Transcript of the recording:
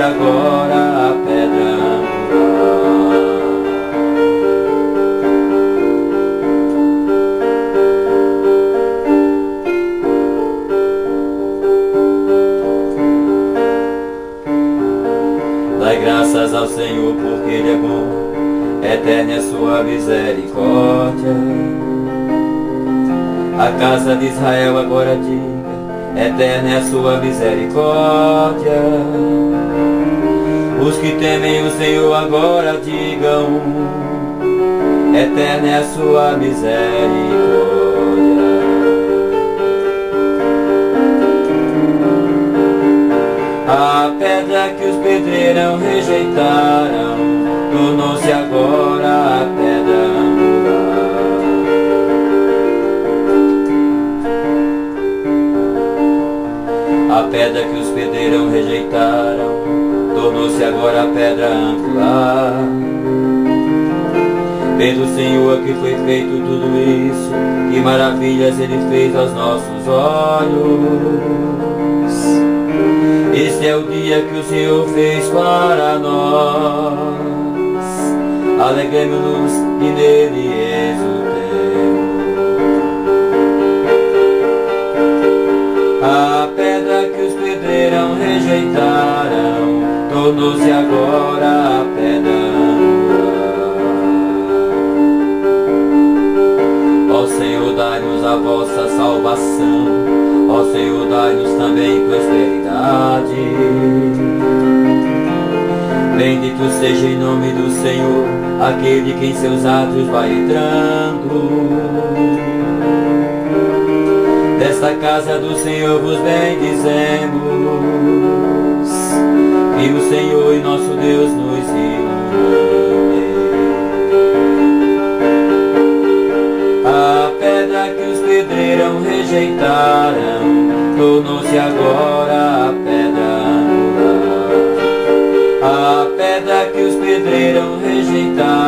agora a pedra angular. Dai graças ao Senhor porque Ele é bom, eterna é a sua misericórdia. A casa de Israel agora diga, eterna é a sua misericórdia. Os que temem o Senhor agora digam, eterna é a sua misericórdia. A pedra que os pedreiros rejeitaram tornou-se agora a pedra angular. A pedra que os pedreiros rejeitaram tornou-se agora a pedra angular. Pelo Senhor que foi feito tudo isso, que maravilhas Ele fez aos nossos olhos. Este é o dia que o Senhor fez para nós, alegremos-nos e nele exultemos. A pedra que os pedreiros rejeitaram tornou-se agora a pedra angular. Ó Senhor, dai-nos a vossa salvação, ó Senhor, dai-nos também prosperidade. Bendito seja em nome do Senhor aquele que em seus átrios vai entrando. Desta casa do Senhor vos bendizemos, que o Senhor e nosso Deus nos ilumine. A pedra que os pedreiros rejeitaram tornou-se agora a pedra angular. A pedra que os pedreiros rejeitaram